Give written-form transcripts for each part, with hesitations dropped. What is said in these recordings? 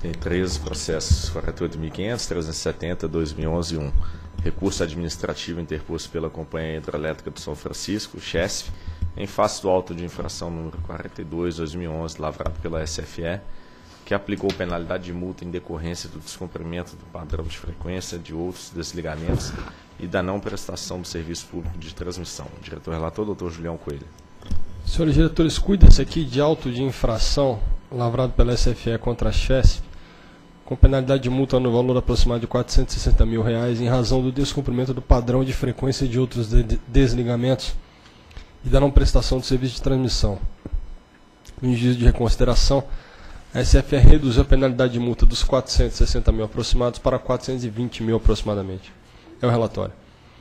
Tem 13 processos, 48.500, 370, 2011 e 1. Recurso administrativo interposto pela Companhia Hidrelétrica do São Francisco, CHESF, em face do auto de infração número 42/2011, lavrado pela SFE, que aplicou penalidade de multa em decorrência do descumprimento do padrão de frequência de outros desligamentos e da não prestação do serviço público de transmissão. Diretor-relator, doutor Julião Coelho. Senhores diretores, cuida-se aqui de auto de infração lavrado pela SFE contra a CHESF, com penalidade de multa no valor aproximado de R$ 460 mil, em razão do descumprimento do padrão de frequência de outros desligamentos e da não prestação do serviço de transmissão. No juízo de reconsideração, a SFE reduziu a penalidade de multa dos 460 mil aproximados para 420 mil aproximadamente. É o relatório.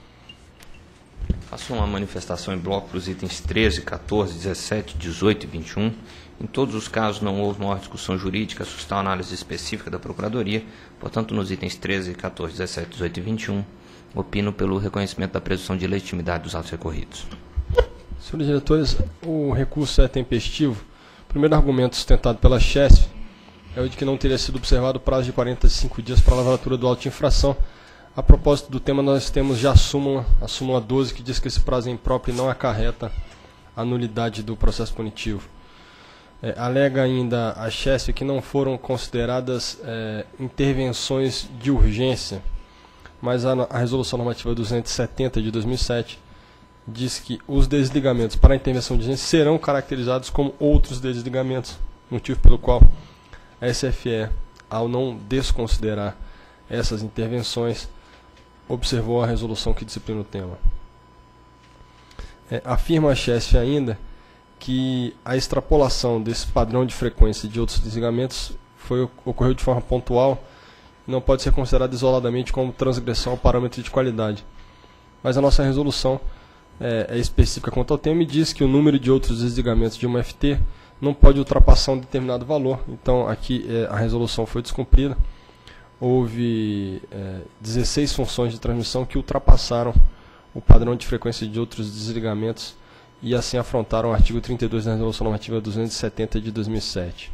Faço uma manifestação em bloco para os itens 13, 14, 17, 18 e 21. Em todos os casos não houve maior discussão jurídica, suscitou análise específica da Procuradoria. Portanto, nos itens 13, 14, 17, 18 e 21, opino pelo reconhecimento da presunção de legitimidade dos autos recorridos. Senhores diretores, o recurso é tempestivo. O primeiro argumento sustentado pela CHESF é o de que não teria sido observado o prazo de 45 dias para a lavratura do auto de infração. A propósito do tema, nós temos já a súmula 12, que diz que esse prazo é impróprio e não acarreta a nulidade do processo punitivo. Alega ainda a CHESF que não foram consideradas intervenções de urgência, mas a Resolução Normativa 270 de 2007 diz que os desligamentos para a intervenção de urgência serão caracterizados como outros desligamentos, motivo pelo qual a SFE, ao não desconsiderar essas intervenções, observou a resolução que disciplina o tema. Afirma a CHESF ainda que a extrapolação desse padrão de frequência de outros desligamentos ocorreu de forma pontual e não pode ser considerada isoladamente como transgressão ao parâmetro de qualidade. Mas a nossa resolução é específica quanto ao tema e diz que o número de outros desligamentos de uma FT não pode ultrapassar um determinado valor. Então, aqui a resolução foi descumprida. Houve 16 funções de transmissão que ultrapassaram o padrão de frequência de outros desligamentos e assim afrontaram o artigo 32 da Resolução Normativa 270 de 2007.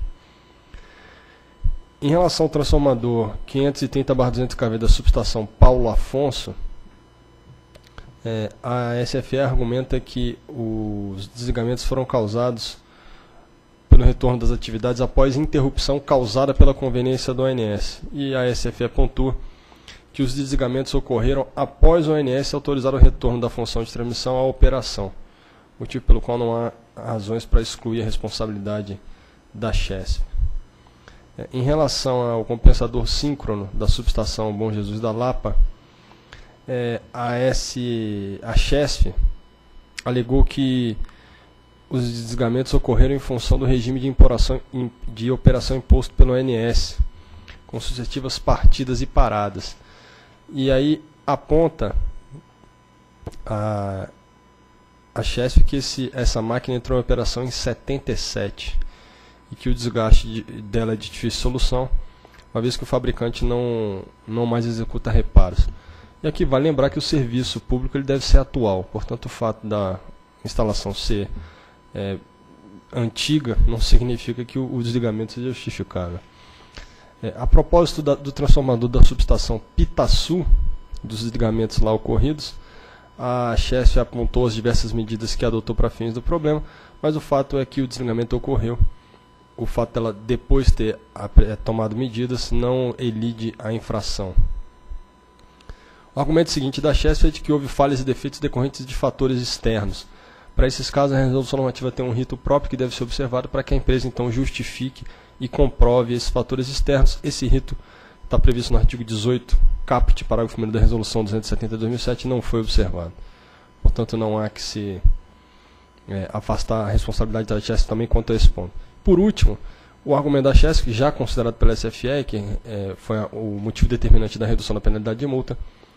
Em relação ao transformador 530/200 kV da subestação Paulo Afonso, a SFE argumenta que os desligamentos foram causados pelo retorno das atividades após interrupção causada pela conveniência do ONS. E a SFE pontua que os desligamentos ocorreram após o ONS autorizar o retorno da função de transmissão à operação, motivo pelo qual não há razões para excluir a responsabilidade da CHESF. Em relação ao compensador síncrono da subestação Bom Jesus da Lapa, a CHESF alegou que os desligamentos ocorreram em função do regime de operação imposto pelo ONS, com sucessivas partidas e paradas. E aí aponta a CHESF que essa máquina entrou em operação em 77 e que o desgaste dela é de difícil solução, uma vez que o fabricante não mais executa reparos. E aqui vale lembrar que o serviço público ele deve ser atual, portanto o fato da instalação ser antiga não significa que o desligamento seja justificável. A propósito do transformador da subestação Pitaçu, dos desligamentos lá ocorridos, a CHESF apontou as diversas medidas que adotou para fins do problema, mas o fato é que o desligamento ocorreu. O fato dela depois ter tomado medidas não elide a infração. O argumento seguinte da CHESF é de que houve falhas e defeitos decorrentes de fatores externos. Para esses casos, a resolução normativa tem um rito próprio que deve ser observado para que a empresa então justifique e comprove esses fatores externos. Esse rito está previsto no artigo 18, caput, parágrafo 1º da resolução 270 de 2007, e não foi observado. Portanto, não há que se afastar a responsabilidade da CHESF também quanto a esse ponto. Por último, o argumento da CHESF, já considerado pela SFE, que foi o motivo determinante da redução da penalidade de multa,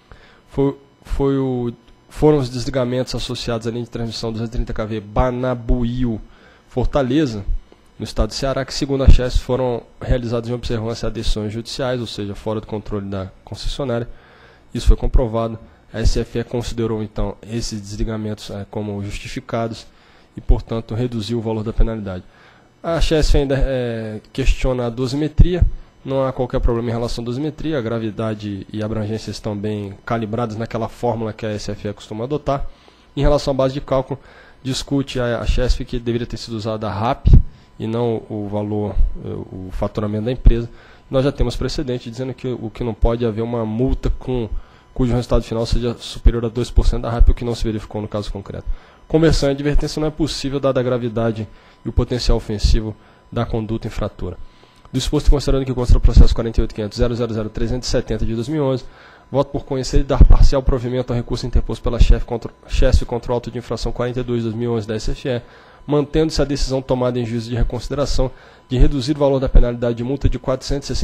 foram os desligamentos associados à linha de transmissão 230 kV Banabuil Fortaleza, no estado do Ceará, que segundo a CHESF foram realizados em observância a decisões judiciais, ou seja, fora do controle da concessionária. Isso foi comprovado. A SFE considerou então esses desligamentos como justificados e, portanto, reduziu o valor da penalidade. A CHESF ainda questiona a dosimetria, Não há qualquer problema em relação à dosimetria, a gravidade e a abrangência estão bem calibradas naquela fórmula que a SFE costuma adotar. Em relação à base de cálculo, discute a Chesf que deveria ter sido usada a RAP e não o valor, o faturamento da empresa. Nós já temos precedente dizendo que o que não pode haver uma multa cujo resultado final seja superior a 2% da RAP, o que não se verificou no caso concreto. Conversão e advertência não é possível dada a gravidade e o potencial ofensivo da conduta infratora. Do exposto, considerando que consta o processo 48.500.000.370 de 2011, voto por conhecer e dar parcial provimento ao recurso interposto pela Chesf contra o auto de infração 42 de 2011 da SFE, mantendo-se a decisão tomada em juízo de reconsideração de reduzir o valor da penalidade de multa de R$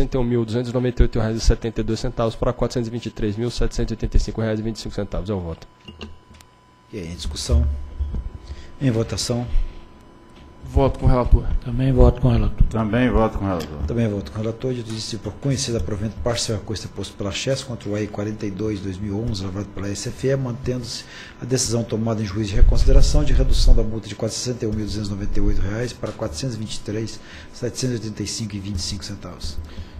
461.298,72 para R$ 423.785,25. É o voto. E aí, em discussão? Em votação? Voto com o relator. Também voto com o relator. Também voto com o relator. Também voto com o relator. Disse por conhecido provimento parcial recurso interposto pela Chesf contra o AI 42 de 2011, lavrado pela SFE, mantendo-se a decisão tomada em juízo de reconsideração de redução da multa de R$ 461.298 para R$ 423.785,25.